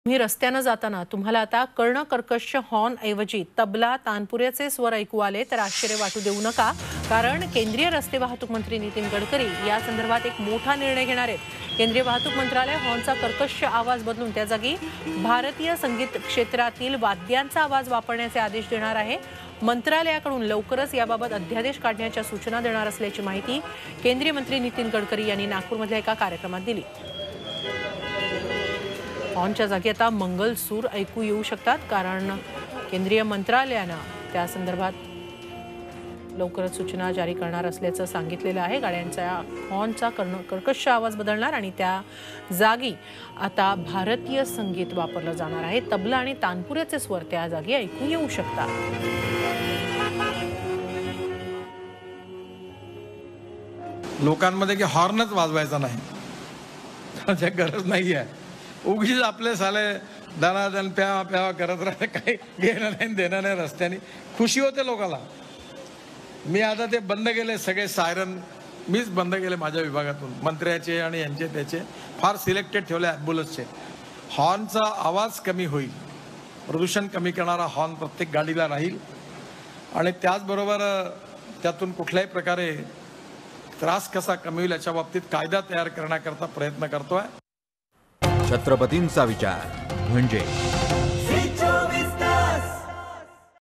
तुम्ही रस्त्याने जाताना तुम्हाला आता कर्णकर्कश हॉर्न ऐवजी तबला तानपुऱ्याचे स्वर ऐकू आले तर आश्चर्य वाटू देऊ नका, कारण केंद्रीय रस्ते वाहतूक मंत्री नितीन गडकरी या संदर्भात एक मोठा निर्णय घेणार आहेत। केंद्रीय वाहतूक मंत्रालय हॉर्नचा कर्कश आवाज बदलून त्या जागी भारतीय संगीत क्षेत्रातील वाद्यांचा आवाज वापरण्याचे आदेश देणार आहे। मंत्रालयाकडून लवकरच याबाबत अध्यादेश काढण्याच्या सूचना देणार असल्याची माहिती केंद्रीय मंत्री नितीन गडकरी यांनी नागपूरमधल्या एका कार्यक्रमात दिली। हॉर्नच्या जागी आता मंगल सूर ऐकू येऊ शकतात, कारण केंद्रीय मंत्रालयाने त्या संदर्भात लवकरच सूचना जारी करणार असल्याचं सांगितलेलं आहे। गाड्यांच्या हॉर्नचा कर्कश आवाज बदलणार आणि त्या जागी आता भारतीय संगीत वापरलं जाणार आहे। तबला आणि तानपुऱ्याचे स्वर त्या जागी ऐकू येऊ शकतात। लोकांमध्ये की हॉर्नच वाजवायचा नाही, त्याची गरज नाही आहे। उगीच आपले साले दनादन प्यावा प्यावा करत राहते, काही घेणं नाही देणं नाही। रस्त्याने खुशी होते लोकांना। मी आता ते बंद केले सगळे सायरन, मीच बंद केले माझ्या विभागातून, मंत्र्याचे आणि यांचे त्याचे फार सिलेक्टेड ठेवले ॲम्ब्युलन्सचे। हॉर्नचा आवाज कमी होईल, प्रदूषण कमी करणारा हॉर्न प्रत्येक गाडीला राहील आणि त्याचबरोबर त्यातून कुठल्याही प्रकारे त्रास कसा कमी होईल याच्या बाबतीत कायदा तयार करण्याकरता प्रयत्न करतोय। छत्रपतींचा विचार म्हणजे